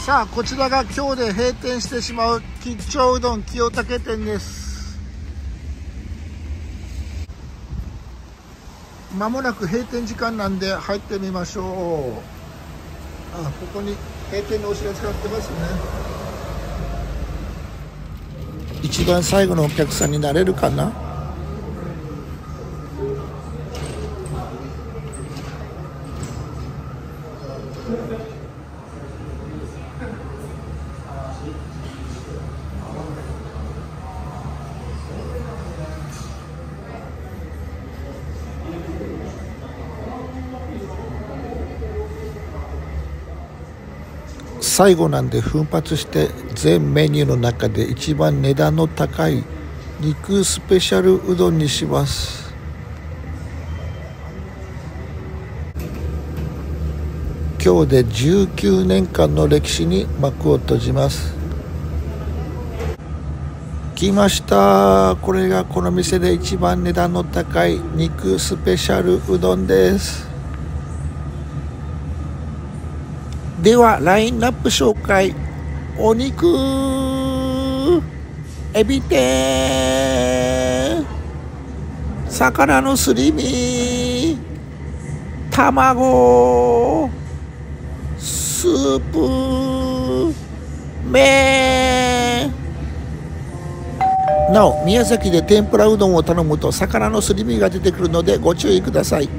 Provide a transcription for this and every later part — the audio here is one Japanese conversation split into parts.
さあ、こちらが今日で閉店してしまう吉兆うどん清武店です。まもなく閉店時間なんで入ってみましょう。ここに閉店のお知らせが出ますね。一番最後のお客さんになれるかな。最後なんで奮発して全メニューの中で一番値段の高い肉スペシャルうどんにします。今日で19年間の歴史に幕を閉じます。来ました。これがこの店で一番値段の高い肉スペシャルうどんです。ではラインナップ紹介。お肉、エビ天、魚のすり身、卵、スープ、麺。なお、宮崎で天ぷらうどんを頼むと魚のすり身が出てくるのでご注意ください。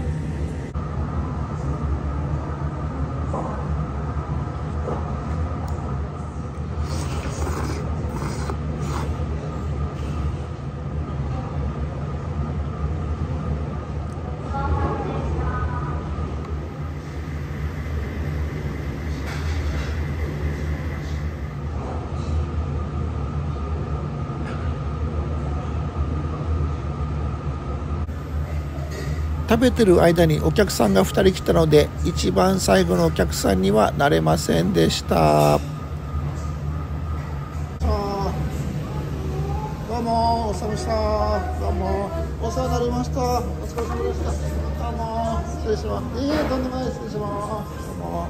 食べてる間にお客さんが2人来たので一番最後のお客さんにはなれませんでした。どうもお疲れ様でした。どうもお世話になりました。お疲れ様でした。どうも失礼します。とんでもないです。失礼します。どうも。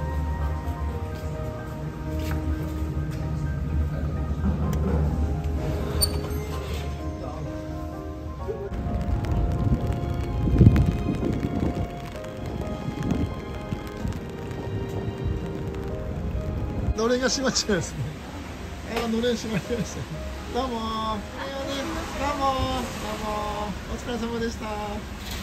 のれんが閉まっちゃいますね。のれん閉まりました。どうも。どうも。お疲れ様でした。